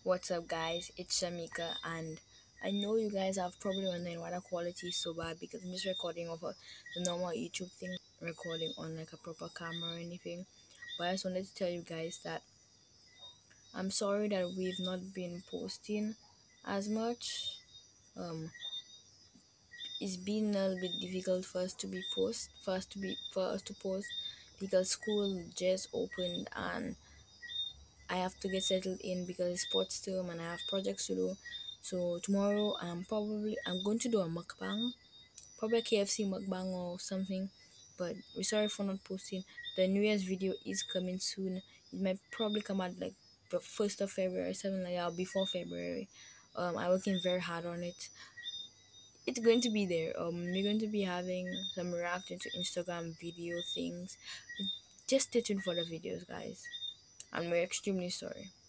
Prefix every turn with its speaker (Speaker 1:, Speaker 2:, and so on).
Speaker 1: What's up, guys? It's Shamika, and I know you guys are probably wondering why the quality is so bad because I'm just recording over the normal YouTube thing, recording on like a proper camera or anything. But I just wanted to tell you guys that I'm sorry that we've not been posting as much. Um, it's been a little bit difficult for us to post because school just opened and I have to get settled in because it's sports term and I have projects to do. So tomorrow I'm going to do a mukbang, probably a KFC mukbang or something. But we're sorry for not posting. The New Year's video is coming soon. It might probably come out like the 1st of February, something like that, before February. I'm working very hard on it. It's going to be there. We're going to be having some reaction to Instagram video things. Just stay tuned for the videos, guys. And we're extremely sorry.